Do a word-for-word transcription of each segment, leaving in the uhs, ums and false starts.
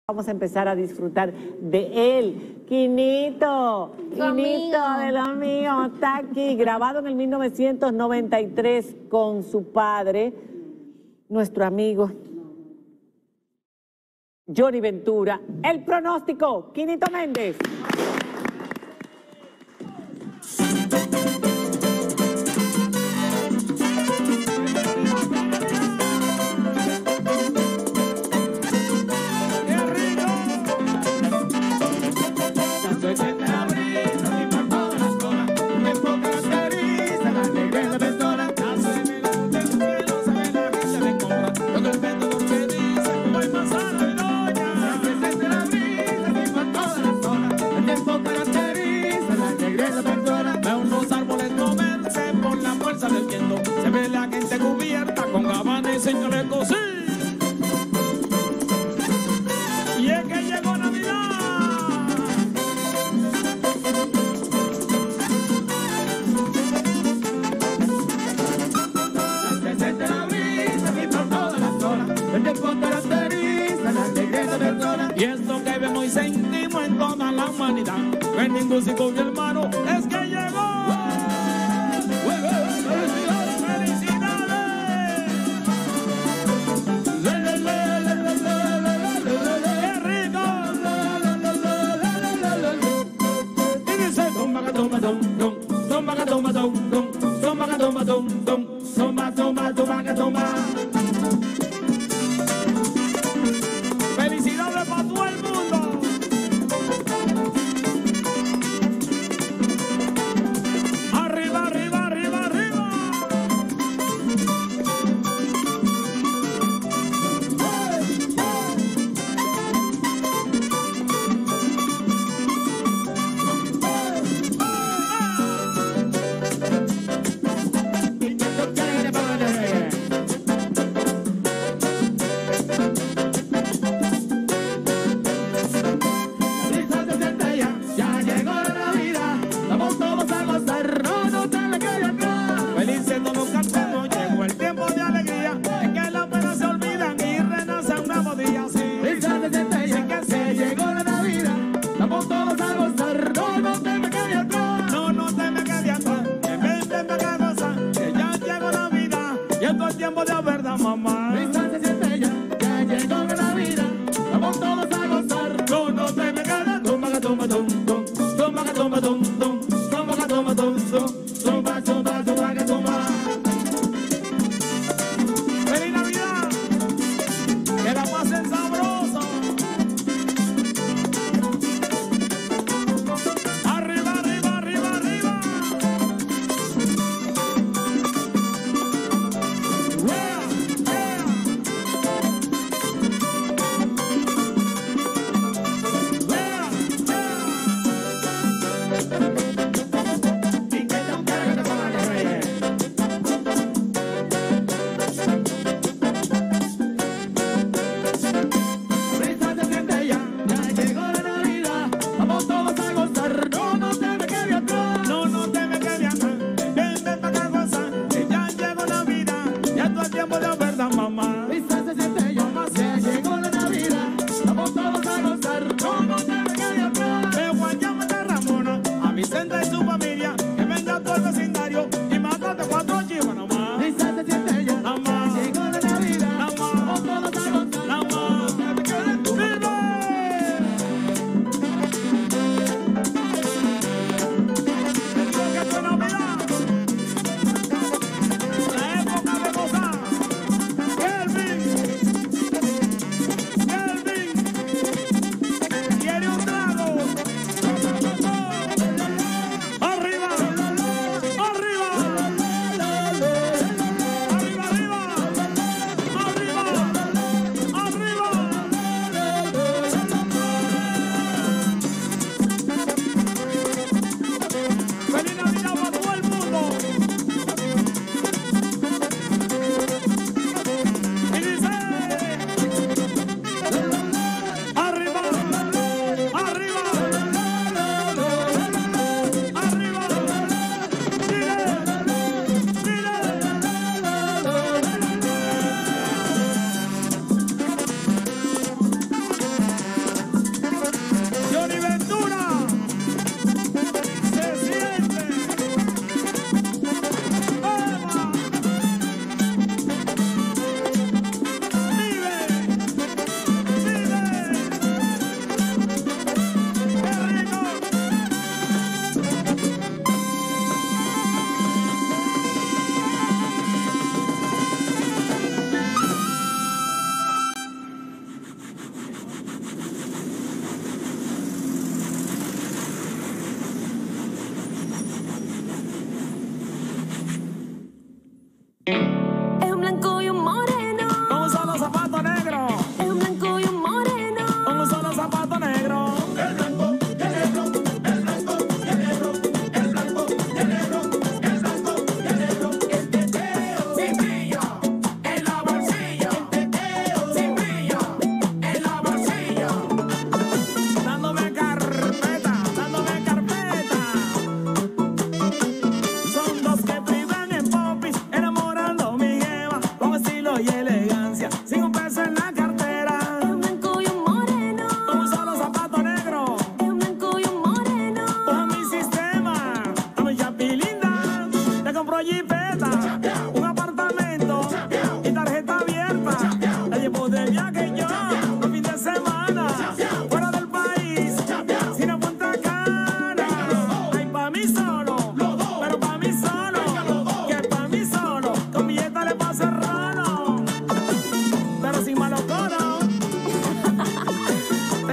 Vamos a empezar a disfrutar de él. Quinito, Quinito de lo mío, está aquí, grabado en el mil novecientos noventa y tres con su padre, nuestro amigo Johnny Ventura. El pronóstico, Quinito Méndez. Se ve la gente cubierta con gabanes, señores, cosí. Y es que llegó Navidad. Se siente la brisa y por todas las zonas. El tiempo caracteriza la alegría de zona. Y esto que vemos y sentimos en toda la humanidad. En ningún sitio, mi hermano, es que llegó. Felicidades para todo el mundo. Arriba, arriba, arriba, arriba. Tiempo de verdad, mamá. Se siente ya, ya llegó la vida. Vamos todos a gozar. No, no te me quedas. Toma, toma, toma, toma, toma, toma, toma, toma, toma, toma, toma, toma, toma, toma. ¡Feliz Navidad! Que la pasen sabroso. Arriba, arriba, arriba, arriba.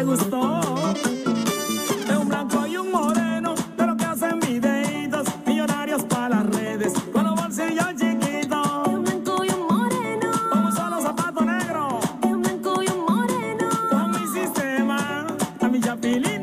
te gustó. De un blanco y un moreno, de lo que hacen videitos millonarios para las redes, con los bolsillos chiquitos. De un blanco y un moreno, Con un solo zapato negro, de un blanco y un moreno. con mi sistema, a mi chapilín.